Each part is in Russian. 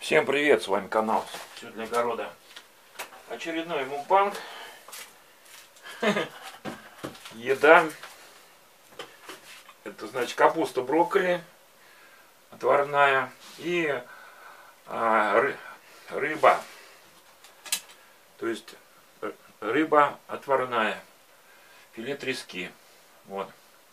Всем привет, с вами канал Все для огорода. Очередной мукбанг. Еда. Это значит капуста, брокколи отварная и рыба. То есть рыба отварная. Филе трески. Вот.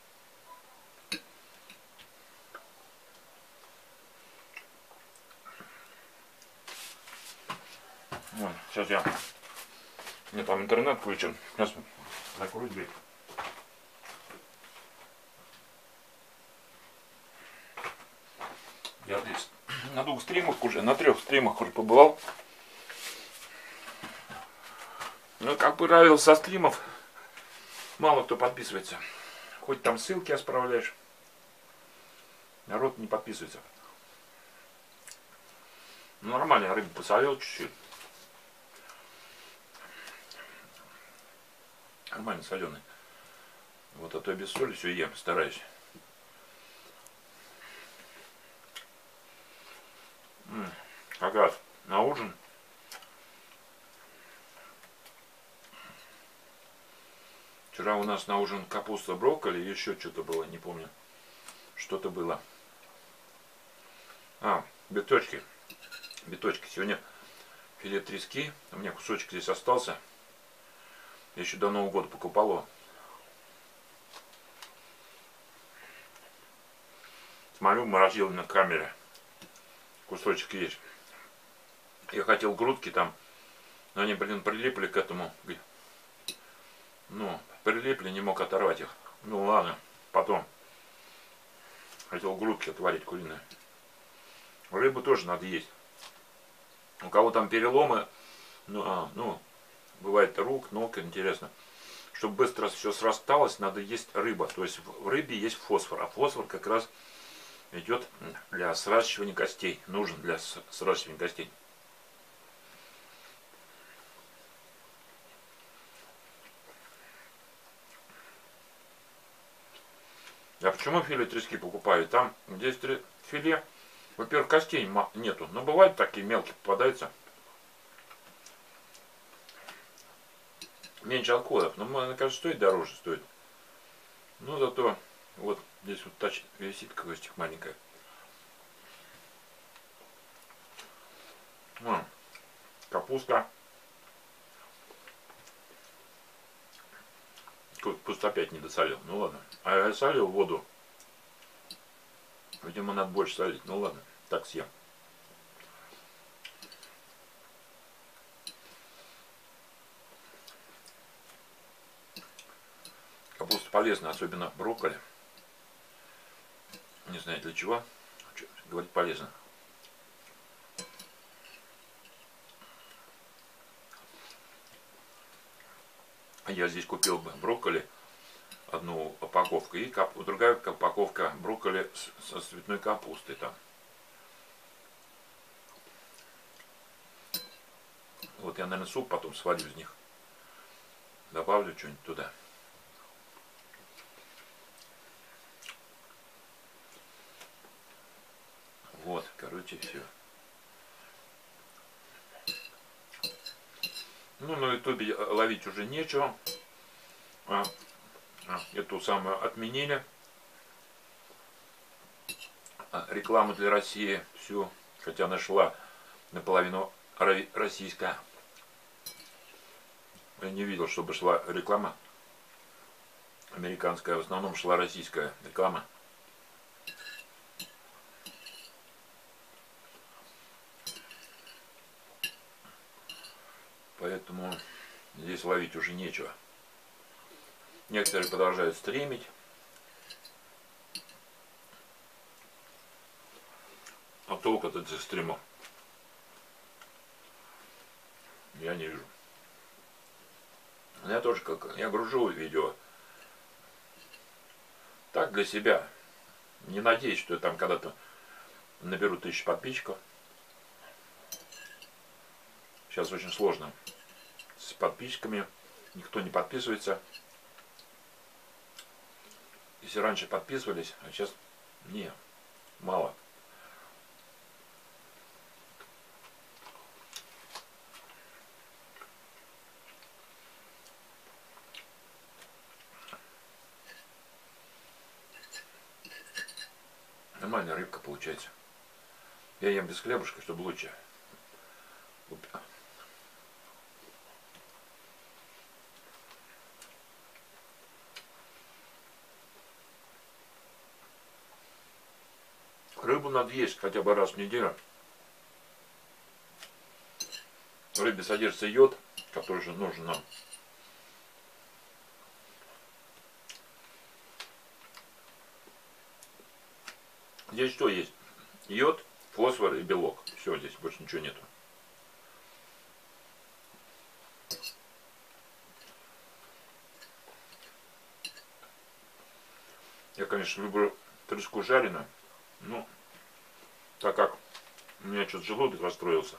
Вот, сейчас я... У меня там интернет включен. Сейчас закрою дверь. Я здесь на 2 стримах уже, на 3 стримах уже побывал. Ну, как правило, со стримов мало кто подписывается. Хоть там ссылки отправляешь, народ не подписывается. Ну, нормально, рыбу посолил чуть-чуть. Нормально соленый. Вот, а то я без соли все ем, стараюсь. Как раз на ужин. Вчера у нас на ужин капуста, брокколи, еще что-то было, не помню. Что-то было. Биточки. Биточки. Сегодня филе трески. У меня кусочек здесь остался. Я еще до Нового года покупал его. Смотрю, в морозилке на камере. Кусочек есть. Я хотел грудки там, но они, прилипли к этому. Ну, прилипли, не мог оторвать их. Ну ладно, потом. Хотел грудки отварить куриные. Рыбу тоже надо есть. У кого там переломы, бывает рук, ног, интересно. Чтобы быстро все срасталось, надо есть рыба. То есть в рыбе есть фосфор. А фосфор как раз идет для сращивания костей. Нужен для сращивания костей. Я почему филе трески покупаю? Там, где есть филе, во-первых, костей нету. Но бывают такие мелкие попадаются. Меньше отходов. Но, мне кажется, стоит дороже, стоит. Но зато вот здесь вот висит костик маленькая. Капуста. Пусть опять не досолил. Ну ладно. А я солил воду. Видимо, надо больше солить. Ну ладно. Так съем. Капуста полезна, особенно брокколи. Не знаю для чего. Говорит, полезно. Я здесь купил брокколи, одну упаковку, и другая упаковка брокколи со цветной капустой там. Вот я, наверное, суп потом сварю из них. Добавлю что-нибудь туда. Вот, короче, все. Ну, на ютубе ловить уже нечего. Эту самую отменили. Рекламу для России всю. Хотя она шла наполовину российская. Я не видел, чтобы шла реклама американская. В основном шла российская реклама. Поэтому здесь ловить уже нечего. Некоторые продолжают стримить. А толк от этих стримов я не вижу. Я тоже я гружу видео так для себя. Не надеюсь, что я там когда-то наберу 1000 подписчиков. Сейчас очень сложно с подписчиками. Никто не подписывается. Если раньше подписывались, а сейчас не, мало. нормальная рыбка получается. Я ем без хлебушка, чтобы лучше. Рыбу надо есть хотя бы раз в неделю. В рыбе содержится йод, который же нужен нам. Здесь что есть? Йод, фосфор и белок. Все, здесь больше ничего нету. Я, конечно, люблю треску жареную, но так как у меня что-то желудок расстроился,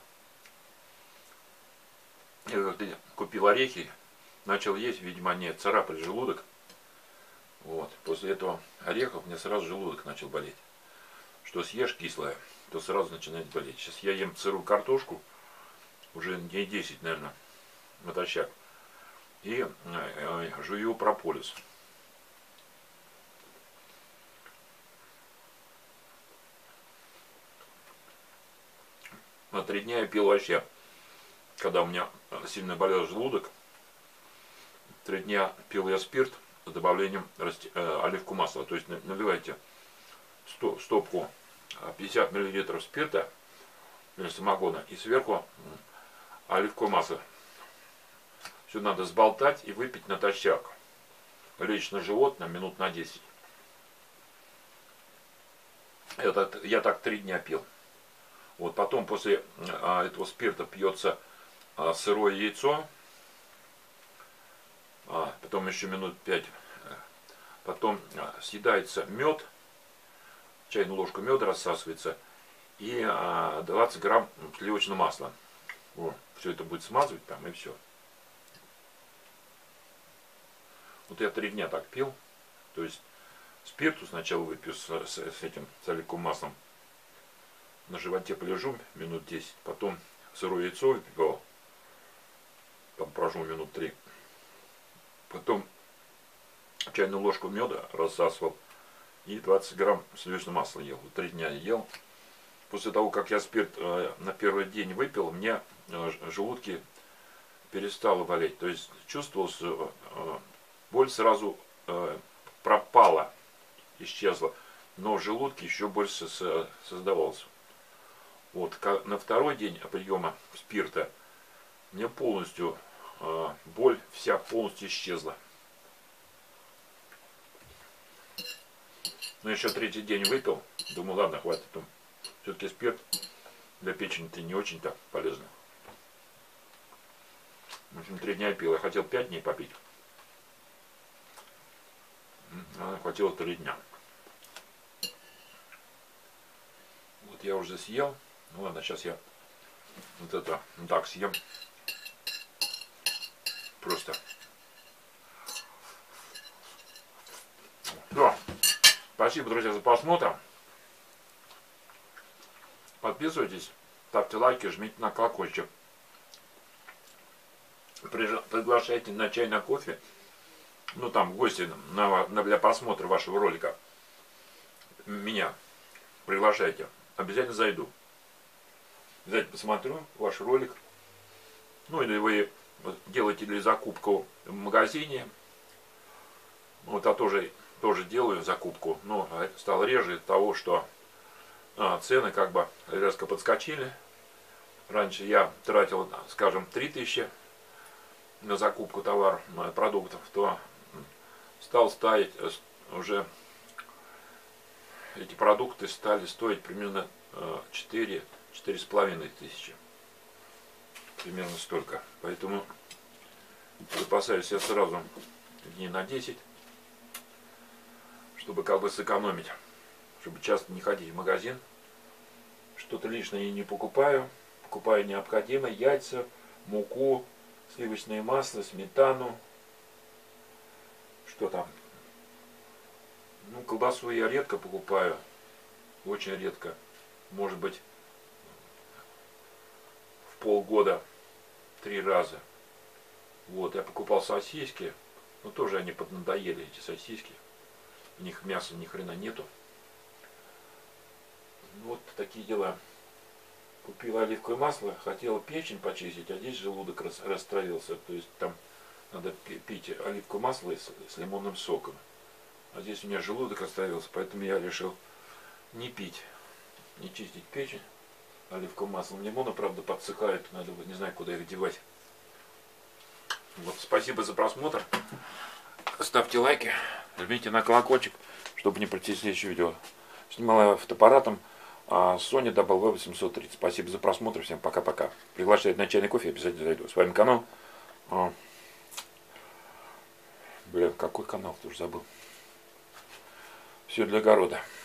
я как-то купил орехи, начал есть, видимо, они царапали желудок. Вот. После этого орехов мне сразу желудок начал болеть. Что съешь кислое, то сразу начинает болеть. Сейчас я ем сырую картошку, уже дней 10, наверное, натощак. И жую прополис. На 3 дня я пил вообще, когда у меня сильно болел желудок, 3 дня пил я спирт с добавлением оливкового масла. То есть наливайте стопку 50 мл спирта или самогона и сверху оливковое масло. Все надо сболтать и выпить натощак. Лечь на живот на минут на 10. Я так 3 дня пил. Вот потом после этого спирта пьется сырое яйцо. Потом еще минут 5. Потом съедается мед. Чайную ложку меда рассасывается. И 20 грамм сливочного масла. Все это будет смазывать там и все. Вот я 3 дня так пил. То есть спирту сначала выпью с этим оливковым маслом. На животе полежу минут 10. Потом сырое яйцо выпивал. Там прожу минут 3. Потом чайную ложку меда рассасывал. И 20 грамм сливочного масла ел. 3 дня ел. После того, как я спирт на первый день выпил, мне желудки перестало болеть. То есть чувствовалось, боль сразу пропала, исчезла. Но в желудке еще больше создавался. Вот на второй день приема спирта мне полностью боль вся полностью исчезла. Но еще 3-й день выпил. Думаю, ладно, хватит. Все-таки спирт для печени-то не очень-то полезно. В общем, 3 дня пил. Я хотел 5 дней попить. А хватило 3 дня. Вот я уже съел. Ну ладно, сейчас я вот это так съем. Просто. Все. Спасибо, друзья, за просмотр. Подписывайтесь, ставьте лайки, жмите на колокольчик. Приглашайте на чай, на кофе. Ну там в гости для просмотра вашего ролика. Меня приглашайте. Обязательно зайду. Обязательно посмотрю ваш ролик. Ну или вы делаете ли закупку в магазине. Вот я тоже делаю закупку. Но стало реже из-за того, что цены как бы резко подскочили. Раньше я тратил, скажем, 3000 на закупку товаров, продуктов, то стал стоить уже эти продукты стали стоить примерно 4-4,5 тысячи. Примерно столько. Поэтому запасаюсь я сразу дней на 10, чтобы как бы сэкономить, чтобы часто не ходить в магазин. Что-то лишнее я не покупаю. Покупаю необходимое: яйца, муку, сливочное масло, сметану. Что там? Ну, колбасу я редко покупаю. Очень редко. Может быть, в полгода 3 раза. Вот, я покупал сосиски. Но тоже они поднадоели, эти сосиски. У них мяса ни хрена нету. Вот такие дела. Купила оливковое масло, хотела печень почистить, а здесь желудок расстроился. То есть там надо пить оливковое масло с лимонным соком. А здесь у меня желудок расстроился, поэтому я решил не пить, не чистить печень оливковым маслом. Лимоны, правда, подсыхают, надо, не знаю, куда их девать. Вот, спасибо за просмотр. Ставьте лайки, жмите на колокольчик, чтобы не пропустить следующее видео. Снимала фотоаппаратом Sony W830. Спасибо за просмотр, всем пока-пока. Приглашайте на чайный кофе, обязательно зайду. С вами канал. Блин, какой канал, тоже забыл. Все для огорода.